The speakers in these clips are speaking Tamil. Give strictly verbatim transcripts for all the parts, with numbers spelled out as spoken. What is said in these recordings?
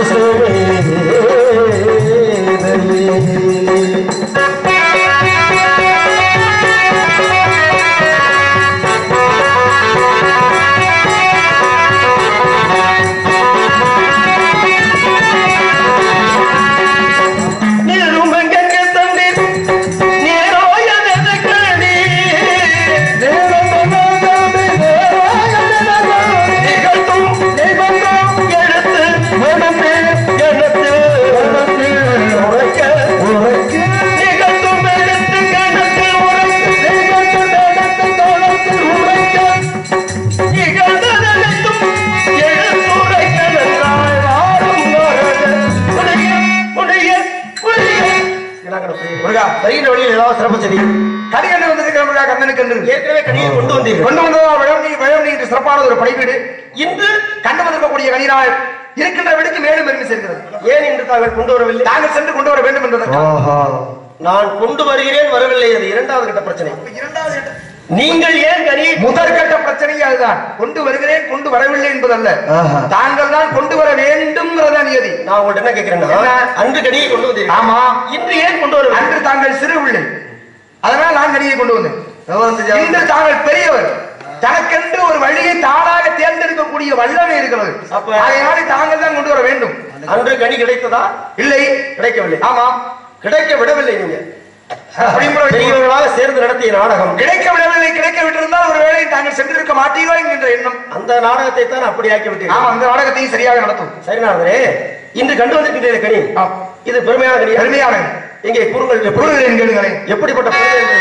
சிறப்பான ஒரு படைவீடு இன்று கண்டு வந்திருக்கக்கூடிய கனிரால் இருக்கின்ற விடுக்கு மேலும் பெருமை சேர்க்கிறது. ஏன் என்று தாங்கள் கொண்டு வரவில்லை? தாங்கள் சென்று கொண்டு வர வேண்டும் என்பதற்காக நான் கொண்டு வருகிறேன், வரவில்லை. அது இரண்டாவது கட்ட பிரச்சனை. இரண்டாவது கட்ட நீங்கள் ஏன் கனி முதல் கட்ட பிரச்சனை அதுதான். கொண்டு வருகிறேன் கொண்டு வரவில்லை என்பதல்ல, தாங்கள் தான் கொண்டு வர வேண்டும் நியதி. நான் உங்கள்ட்ட என்ன கேட்கிறேன்னா, அன்று கனியை கொண்டு வந்தீங்க. ஆமா, இன்று ஏன் கொண்டு வர? அன்று தாங்கள் சிறு பிள்ளை, அதனால் நான் கனியை கொண்டு வந்தேன். இன்று தாங்கள் பெரியவர், தனக்கென்று ஒரு வழியை தானாக தேர்ந்தெடுக்கக்கூடிய வல்லமை இருக்கிறது. அதனால தாங்கள் தான் கொண்டு வர வேண்டும். அன்று கனி கிடைத்ததா? இல்லை, கிடைக்கவில்லை. ஆமாம், கிடைக்க விடவில்லை. நீங்க பெரியவர்களாக சேர்ந்து நடத்திய நாடகம் கிடைக்க விடவில்லை. கிடைக்க விட்டிருந்தால் ஒரு வேளை தாங்கள் சென்றிருக்க மாட்டீங்களோ என்கின்ற எண்ணம். அந்த நாடகத்தை தான் அப்படி ஆக்கி விட்டீங்க. ஆமா, அந்த நாடகத்தையும் சரியாக நடத்தும். சரிநாதரே, இன்று கண்டு வந்திருக்கின்ற கனி இது பெருமையான கனி. பெருமையான எங்கே கூறுங்கள், கூறுகள் கேளுங்களேன். எப்படிப்பட்ட பெருமை?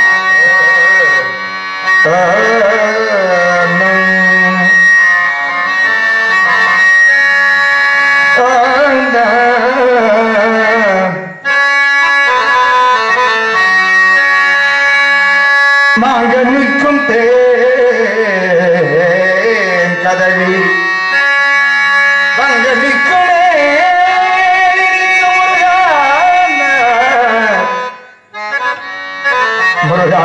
மகனுக்கும் தேன் கதவி மகனுக்களே முருகா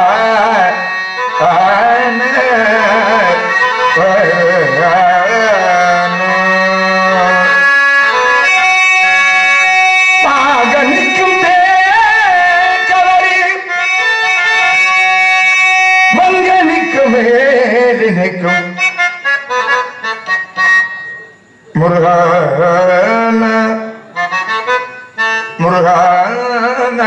முருகான முருகான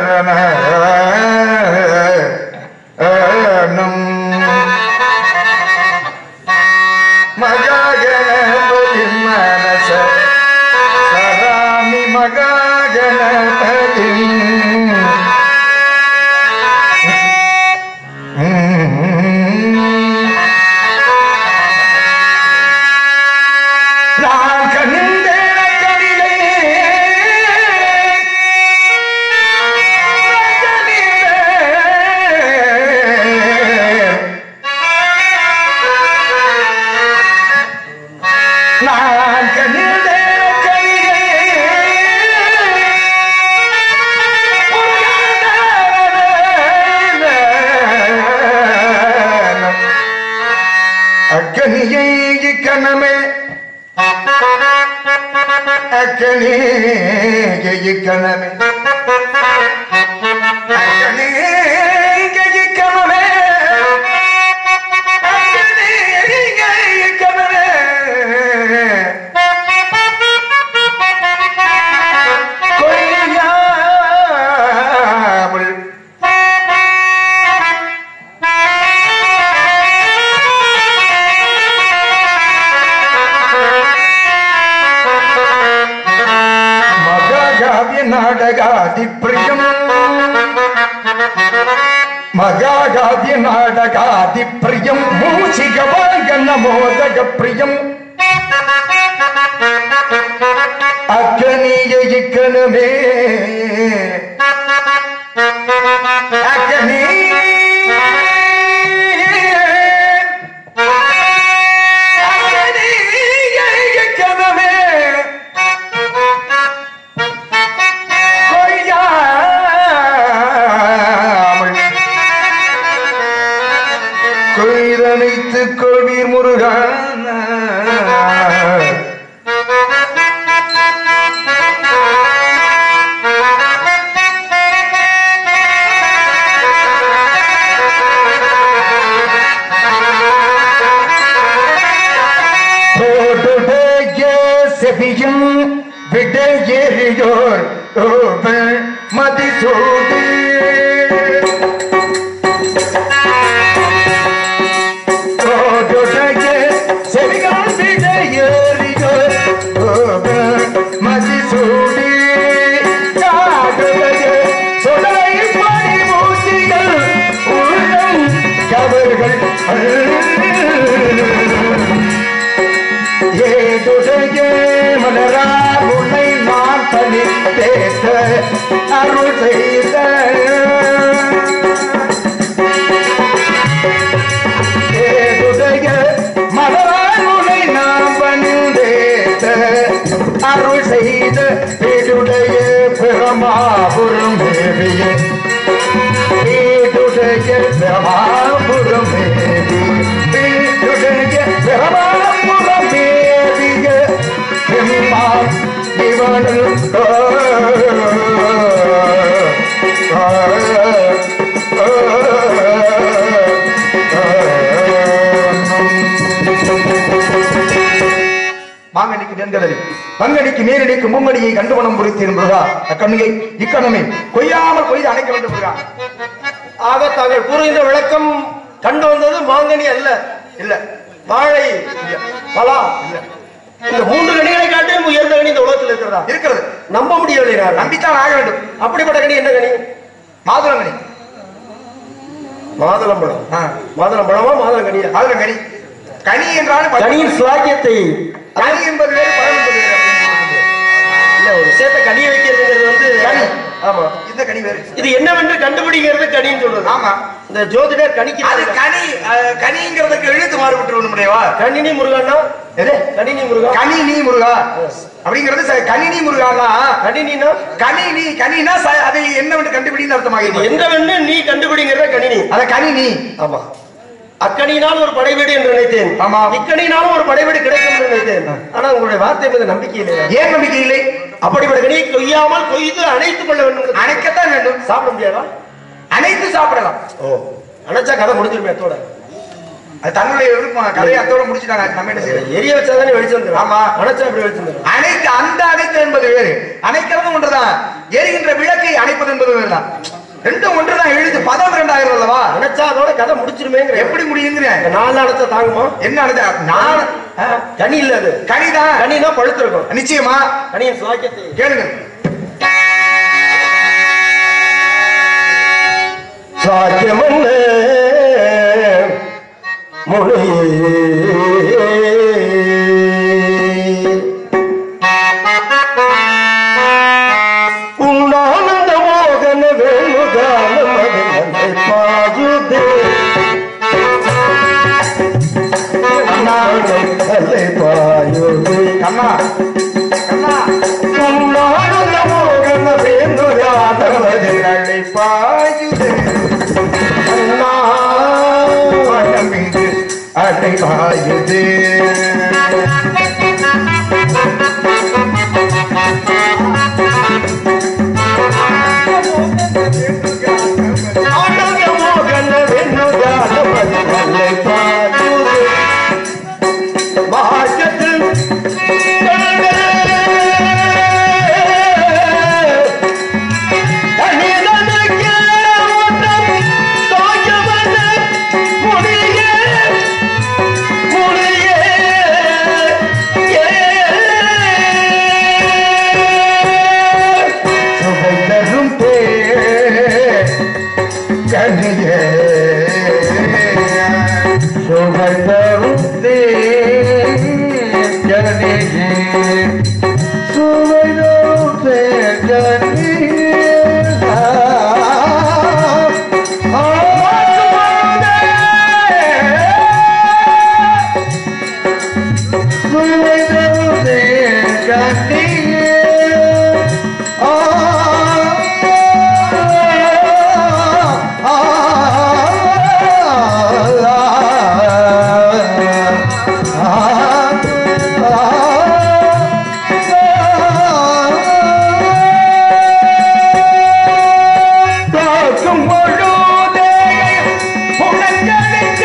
மகாகணபதி மனச சராமி மகாகணபதி கணமே நாடகாதி பிரியம் மகாகாதி நாடகாதி பிரியம் மூசிக வாகன மோதக பிரியம் அக்கனிய இக்கணமே அக்கனி கொள்வீர் முருகான செபியும் விடையேறியோர் மதிசூடி செவிகள் விடையேறியோர் மதிசூடி சொலை பணி மூச்சிகள் உள்ளம் கவர்கள் ஏதுடைய மலரா உன்னை நான் பணி தேத்த அருள் செய்த ஏதுடைய மலரா உன்னை நான் பணி தேத்த அருள் செய்த ஏதுடைய பிரமாபுரம் தேவிய ஏதுடைய பிரமாபுரம் தேவி ஏதுடைய பிரமாபுரம் தேவிய பெருமாள் இவனுள் மாங்கனிக்கு நென்கதறி பங்கனிக்கு நீரடிக்கு மும்மணியை கண்டுமணம் குறித்து என்பதா அக்கண்ணியை இக்கணமே கொய்யாமல் கொய்து அணைக்க வேண்டும். ஆக தாங்கள் கூறுகின்ற விளக்கம் கண்டு வந்தது மாங்கனி அல்ல, இல்ல வாழை இல்ல, பலா இல்ல. இந்த மூன்று கனிகளை காட்டிலும் உயர்ந்த கனி இந்த உலகத்தில் இருக்கிறதா? இருக்கிறது. நம்ப முடியவில்லை. நான் நம்பித்தான் ஆக வேண்டும். அப்படிப்பட்ட கனி என்ன கனி? மாதுளங்கனி. மாதுளம்பழம். மாதுளம்பழமா மாதுளங்கனியா? மாதுளங்கனி. கனி என்றால் கனியின் சுவாக்கியத்தை, கனி என்பது வேறு, பழம் என்பது வேறு. இல்ல, ஒரு விஷயத்தை கனியை வைக்கிறதுங்கிறது வந்து கனி. ஆமா, இந்த கனி வேறு. இது என்னவென்று கண்டுபிடிக்கிறது கனின்னு சொல்றது. ஆமா, இந்த ஜோதிடர் கணிக்கு அது கனி. கனிங்கிறதுக்கு எழுத்து மாறுபட்டு முடியவா? கணினி முருகான்னா எது? கணினி முருகா, கணினி முருகா அப்படிங்கிறது கணினி முருகானா. கணினினா கணினி, கனினா அதை என்னவென்று கண்டுபிடின்னு அர்த்தமாக. என்னவென்று நீ கண்டுபிடிங்கிறத கணினி. அத கணினி. ஆமா, அக்கணியினால் ஒரு படைவீடு என்று நினைத்தேன். ஆமா, இக்கணியினாலும் ஒரு படைவீடு கிடைக்கும் என்று நினைத்தேன். ஆனா உங்களுடைய வார்த்தை மீது நம்பிக்கை இல்லை. ஏன் நம்பிக்கை இல்லை? அப்படிப்பட்ட கனியை கொய்யாமல் கொய்து அணைத்துக் கொள்ள வேண்டும். அணைக்கத்தான் வேண்டும். சாப்பிட முடியாதா? அனைத்து சாப்பிடலாம். ஓ, அணைச்சா கதை முடிஞ்சிருமே அத்தோட. அது தன்னுடைய விருப்பம். கதையை அத்தோட முடிச்சுட்டாங்க. நம்ம என்ன செய்யறது? எரிய வச்சாதானே வெளிச்சம் வந்துடும். ஆமா, அணைச்சா அப்படி வெளிச்சம் வந்துடும். அனைத்து அந்த அனைத்து என்பது வேறு, அணைக்கிறதும் ஒன்றுதான். எரிகின்ற விளக்கை அணைப்பது என்பது வேறுதான். ரெண்டும் ஒன்றுதான். எழுது பதம் ரெண்டாயிரம் அல்லவா? அணைச்சா அதோட கதை முடிச்சிருமேங்கிற. எப்படி முடியுங்கிற? நாலு அணைச்சா தாங்குமா? என்ன அணைச்சா? நான் கனி இல்ல, அது கனிதான். கனினா பழுத்து இருக்கும். நிச்சயமா. கனியின் சுவாக்கியத்தை கேளுங்க. சாக்கியமன்ன மொழியே உன்னானந்த மோகன வேணுகான மதிலை பாயுதே நாளை பாயுதே கண்ணா கண்ணா உன்னானந்த மோகன வேணுகான மதிலை பாயுதே அண்ணா மீது அடை பாயுதே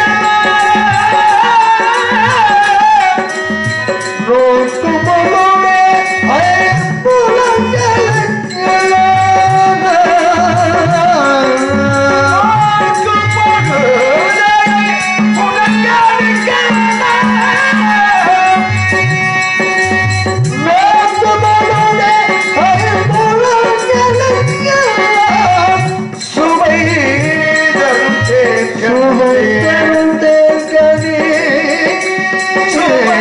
Rose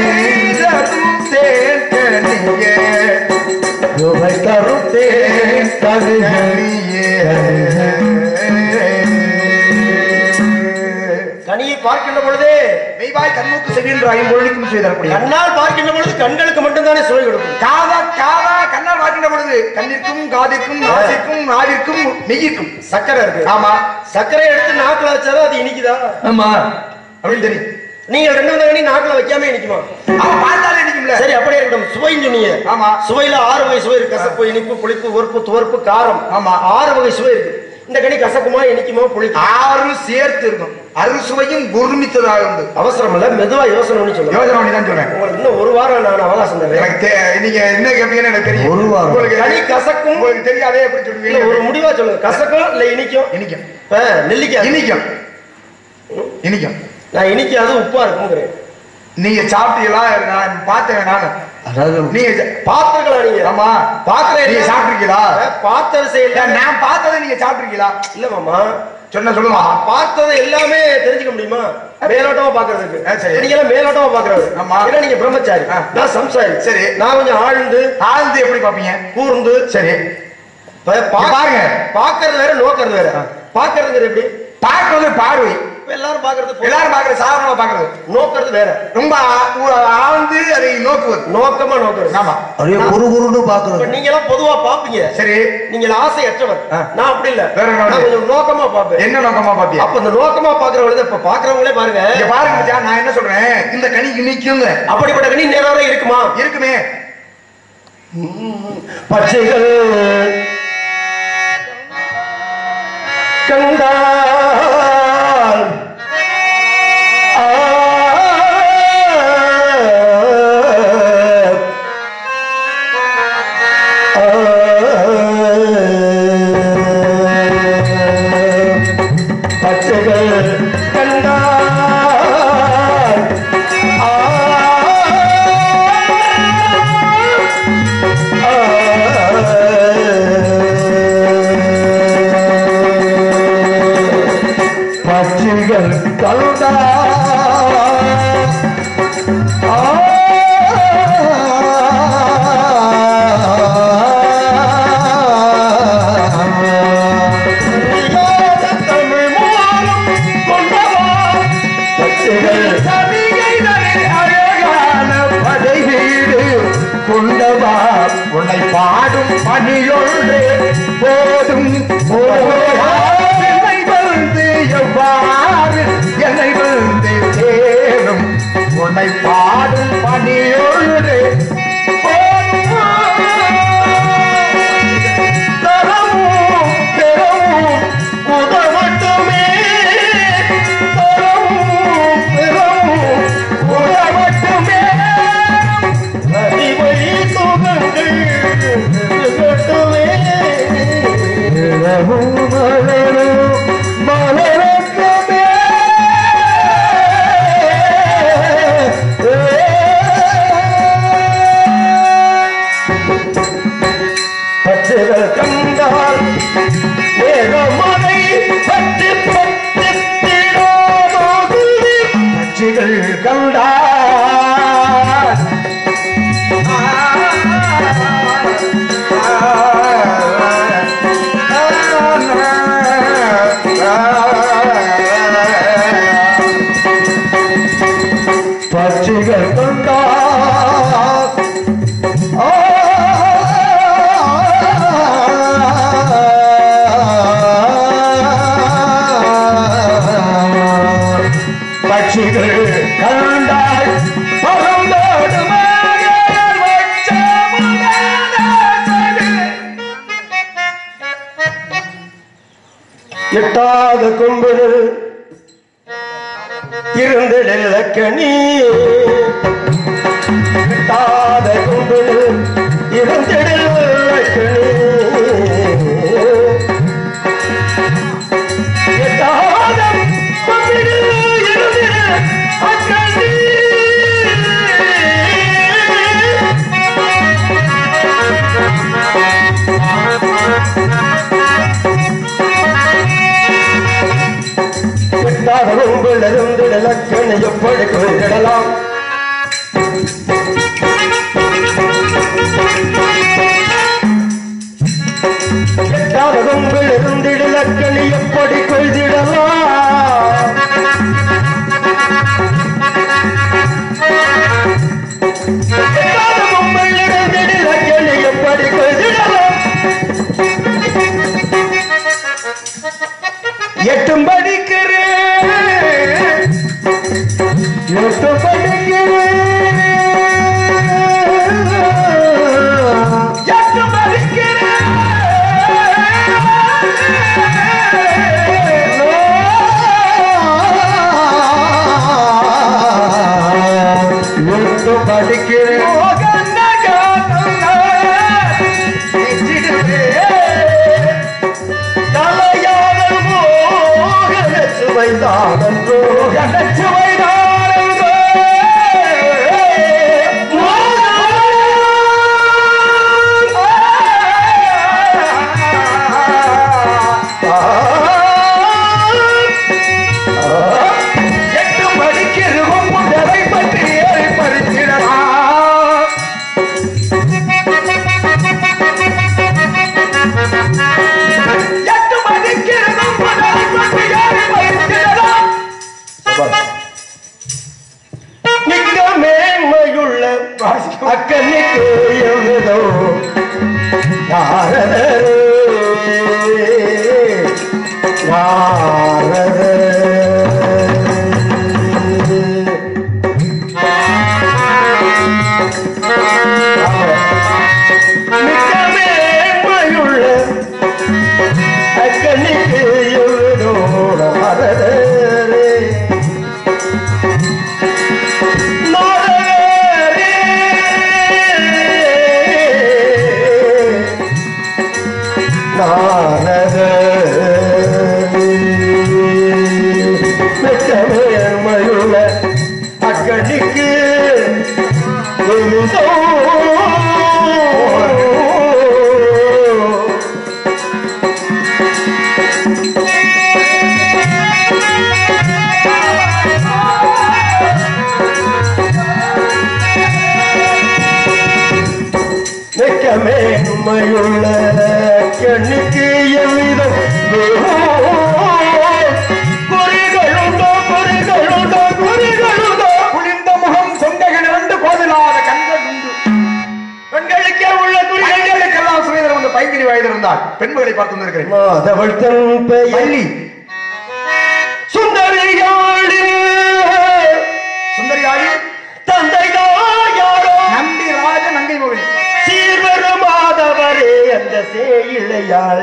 கனியை பார்க்கின்ற பொழுதே மெய்வாய் கண்ணுக்கு செவின்ற ஐம்பொழுக்கும் செய்தரக்கூடிய கண்ணால் பார்க்கின்ற பொழுது கண்களுக்கு மட்டும்தானே சுவை கொடுக்கும். காதா காதா கண்ணால் பார்க்கின்ற பொழுது கண்ணிற்கும் காதிற்கும் நாசிற்கும் நாவிற்கும் நெய்யிற்கும் சக்கரை இருக்கு. ஆமா, சக்கரை எடுத்து நாக்குல வச்சாலும் அது இனிக்குதா? ஆமா அப்படின்னு தெரியும். நீங்க ரெண்டு கனி நாக்குல வைக்காம இனிக்குமா? அவன் பார்த்தாலே இனிக்கும்ல. சரி, அப்படியே இருக்கட்டும். சுவைன்னு சொன்னீங்க. ஆமா, சுவையில ஆறு வகை சுவை இருக்கு. கசப்பு, இனிப்பு, புளிப்பு, உறுப்பு, துவர்ப்பு, காரம். ஆமா, ஆறு வகை சுவை இருக்கு. இந்த கனி கசக்குமா, இனிக்குமா, புளிக்குமா? ஆறு சேர்த்து இருக்கும். அறுசுவையும் குருமித்ததாக உண்டு. அவசரம் இல்ல, மெதுவா யோசனை பண்ணி சொல்லுங்க. யோசனை பண்ணி தான் சொல்றேன். உங்களுக்கு இன்னும் ஒரு வாரம் நான் அவகாசம் தரேன். எனக்கு நீங்க என்ன கேட்பீங்கன்னு எனக்கு தெரியும். ஒரு வாரம் உங்களுக்கு கனி கசக்கும் உங்களுக்கு தெரியாதே எப்படி சொல்லுவீங்க? ஒரு முடிவா சொல்லுங்க. கசக்கும் இல்ல இனிக்கும்? இனிக்கும். நெல்லிக்காய் இனிக்கும். இனிக்கும். நான் இனிக்காது உப்பா இருக்குங்கிறேன். நீங்க சாப்பிட்டீங்களா? நான் பார்த்தேன். நானு அதாவது நீங்க பாத்திரங்களா? நீங்க ஆமா பாத்திரம் நீங்க சாப்பிட்டுருக்கீங்களா? பாத்திரம் செய்யல. நான் பார்த்ததை நீங்க சாப்பிட்டுருக்கீங்களா? இல்ல மாமா, சொன்ன சொல்லுமா. பார்த்ததை எல்லாமே தெரிஞ்சுக்க முடியுமா? மேலோட்டமா பாக்குறதுக்கு. நீங்க எல்லாம் மேலோட்டமா பாக்குறது. ஆமா, ஏன்னா நீங்க பிரம்மச்சாரி, நான் சம்சாரி. சரி, நான் கொஞ்சம் ஆழ்ந்து ஆழ்ந்து எப்படி பாப்பீங்க? கூர்ந்து. சரி, பாருங்க. பாக்குறது வேற, நோக்கிறது வேற. பாக்குறதுங்கிறது எப்படி? பார்க்கறது பார்வை. எல்லாரும் பாக்குறது எல்லாரும் பாக்குறது சாதாரணமா பாக்குறது. நோக்கிறது வேற. ரொம்ப ஆழ்ந்து அதை நோக்குவது, நோக்கமா நோக்குறது. ஆமா, அப்படியே குரு குருன்னு பாக்குறது. நீங்க எல்லாம் பொதுவா பாப்பீங்க. சரி, நீங்க ஆசையற்றவர். நான் அப்படி இல்ல. வேற நான் கொஞ்சம் நோக்கமா பாப்பேன். என்ன நோக்கமா பாப்பீங்க? அப்ப இந்த நோக்கமா பாக்குறவங்க இப்ப பாக்குறவங்களே பாருங்க. இங்க பாருங்க மச்சான், நான் என்ன சொல்றேன், இந்த கனி இனிக்குங்க. அப்படிப்பட்ட கனி நேராக இருக்குமா? இருக்குமே. பச்சைகள் கண்டால் பச்சைகள் கண்டால் பச்சைகள் கண்டா உன்னை பாடும் பணியொன்று போதும். என்னை வந்து எவ்வாறு என்னை வந்து சேரும்? உன்னை பாடும் பணியொன்று தரவும் பெறவும் உதவட்டுமே. தரவும் பெறவும் உதவட்டுமே. பச்சைகள் கண்டால் மேகமலை பட்டு பட்டு பட்சிகள் கண்டால் பட்சிகள் கண்டால் பட்சிகள் கண்டால் எட்டாத கொம்புகள் இருந்திடல கனி. எட்டாத கொம்புகள் இருந்திடல கனி. எட்டாத கொம்புகள் இருந்திட அக்கனி. எட்டாத கொம்புகள் இருந்திடல கனி எப்படி குறிப்பிடலாம்? எட்டு படிக்கிறேன் சுவைதானன்றோ சுவைதானன்றோ எட்டு படிக்கிறோம் முன்னரை பற்றி ஏறி பறிச்சிடலாம் எட்டு படிக்கிறோம் முன்னரை பற்றி ஏறி பறிச்சிடலாம் மிக்க மேன்மையுள்ள அக்கனிக்கு எழுதோ நாரதரே நாரதரே மிக்க மேன்மையுள்ள அக்கனிக்கு எழுதோ நாரதரே மையுள்ள அக்கடிக்கு மேன்மையுள்ள கண்ணுக்கு எவ்விதம் குறிகளுண்டோ குறிகளுண்டோ குறிகளுண்டோ குளிர்ந்த முகம் சொந்தகள் இரண்டு கோதிலாத கண்கள் உண்டு பெண்களுக்கே உள்ள குறிகளுக்கெல்லாம் சுவேதர் வந்து பைங்கிரி வயது இருந்தால் பெண்களை பார்த்து வந்திருக்கிறேன் மாதவள் தன் பெயர் சுந்தரியாளி சுந்தரியாளி தந்தையாரோ நம்பி ராஜ நங்கை மொழி சீர்வருமாதவரே அந்த சேயிழையாள்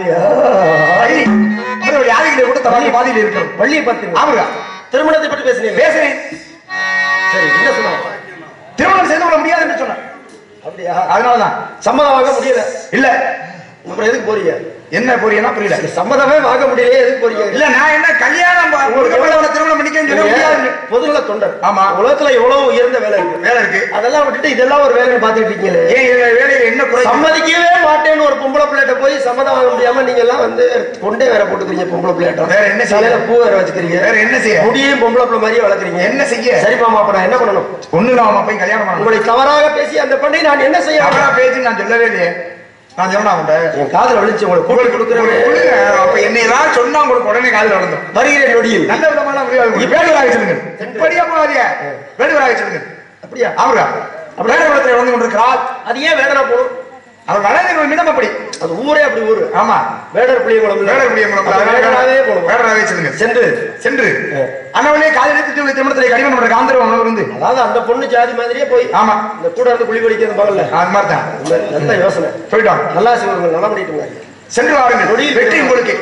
யாரிகளை கூட தவறி பாதியில் இருக்கிறோம் வள்ளியை பார்த்து ஆமாங்க திருமணத்தை பற்றி பேசுறேன் பேசுறேன் சரி என்ன சொன்னாங்க திருமணம் செய்து கொள்ள முடியாது என்று சொன்ன அப்படியா அதனாலதான் சம்மதம் வாங்க முடியல இல்ல அப்புறம் எதுக்கு போறீங்க என்ன போறீங்கன்னா புரியல சம்மதமே வாங்க முடியல எதுக்கு போறீங்க இல்ல நான் என்ன கல்யாணம் திருமணம் பண்ணிக்கன்னு சொல்ல முடியாது பொதுநல தொண்டர் ஆமா உலகத்துல எவ்வளவு உயர்ந்த வேலை இருக்கு வேலை இருக்கு அதெல்லாம் விட்டுட்டு இதெல்லாம் ஒரு வேலைன்னு பாத்துட்டு இருக்கீங்களே ஏன் இந்த வேலையில என்ன குறை சம்மதிக்கவே மாட்டேன்னு ஒரு பொம்பளை பிள்ளைகிட்ட போய் சம்மதம் வாங்க முடியாம நீங்க எல்லாம் வந்து கொண்டே வேற போட்டுக்கிறீங்க பொம்பளை பிள்ளைகிட்ட வேற என்ன செய்ய பூ வேற வச்சுக்கிறீங்க வேற என்ன செய்ய முடியும் பொம்பளை பிள்ளை மாதிரியே வளர்க்குறீங்க என்ன செய்ய சரி மாமா அப்ப நான் என்ன பண்ணணும் ஒண்ணு இல்லாம போய் கல்யாணம் பண்ணணும் உங்களை தவறாக பேசி அந்த பெண்ணை நான் என்ன செய்ய தவறா பேசி நான் சொல்லவே இல்லையே நான் சொன்னா என் காதல விழிச்சு உங்களுக்கு கூழ் கொடுக்குறேன் அப்ப என்னை ஏதாவது சொன்னா உங்களுக்கு உடனே காதல விழுந்தும் வருகிறேன் நொடியில் நல்ல விதமான வேடுவராக சொல்லுங்க எப்படியா போகாதியா வேடுவராக சொல்லுங்க அப்படியா அவரா வேடவரத்தில் வந்து கொண்டிருக்கிறார் அது ஏன் வேடனா போடும் அவர் வளர்ந்த இடம் அப்படி அது ஊரே அப்படி ஊரு ஆமா வேடர் புளிய குளம் வேடர் புளிய குளம் வேடராகவே போடும் வேடராகவே சொல்லுங்க சென்று சென்று அண்ணவனே காதல் எடுத்து திருமணத்திலே கடிமன் பண்ற காந்தர்வன் இருந்து அதாவது அந்த பொண்ணு ஜாதி மாதிரியே போய் ஆமா இந்த கூட இருந்து குழி பறிக்கிறது பகல்ல அது மாதிரி தான் நல்ல யோசனை போயிட்டோம் நல்லா செய்வாங்க நல்லா பண்ணிட்டு சென்று வாருங்க வெற்றி உங்களுக்கு